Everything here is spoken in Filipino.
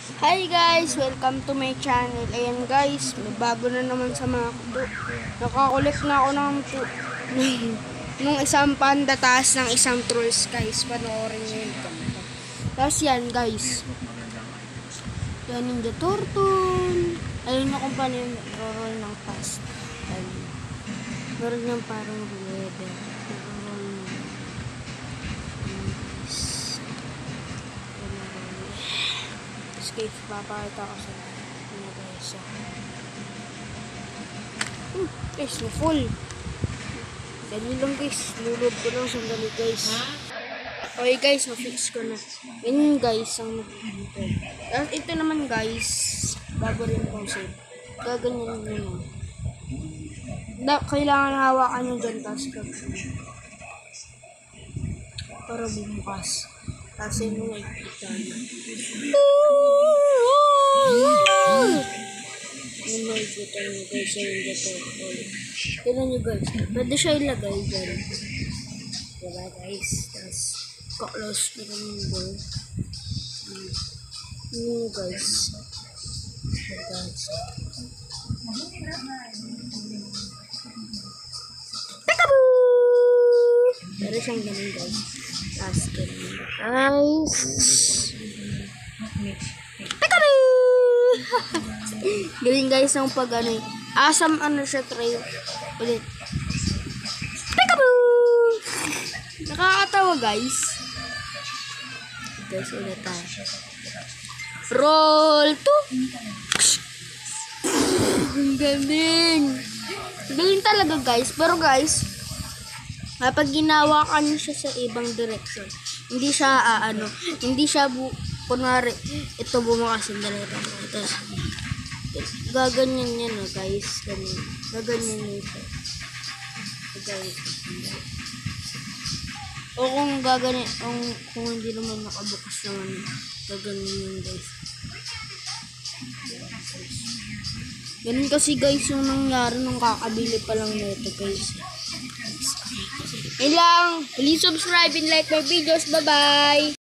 Hi guys! Welcome to my channel. Ayan guys, may bago na naman sa mga kuto. Nakakulit na ako ng nung isang panda taas ng isang trolls guys. Panoorin nyo yun. Tapos yan guys. Yan yung the turtle. Ayun na kung paano yung roll ng fast. Ayun. Meron yung parang leather. Guys, papakita ko sa inyo guys. Guys, na full. Dali lang guys, lulog ko lang sandali guys. Okay guys, na-fix ko na. Yun guys, ang nag-ito. At ito naman guys, bago rin kong save. Gaganyan nyo na. Kailangan hawakan nyo dyan, tapos para bumukas. Tapos yun yung nakikita nyo. Yung makikita nyo guys, yung dito. Tignan nyo guys, pwede siya ilagay dyan. Diba guys? Tapos, ka-close na kami yung door. Yun guys. Peekaboo! Pero siyang ganun guys. Tapos, ganun guys. Galing guys ng pag ano eh. Asam ano siya try ulit. Peekaboo! Nakakatawa guys. Guys ulit tayo. Roll 2. Ang galing. Galing talaga guys. Pero guys, kapag ginawa ka niyo siya sa ibang direction, hindi siya hindi siya kunwari ito bumakas yung dalawang ito. Gaganyan yan guys. Ganyan. Gaganyan nyo ito. O kung gaganyan, kung hindi naman nakabukas naman, gaganyan yun guys. Ganun kasi guys yung nangyari nung kakabili pa lang nito guys. Ilang, please subscribe and like my videos. Bye bye!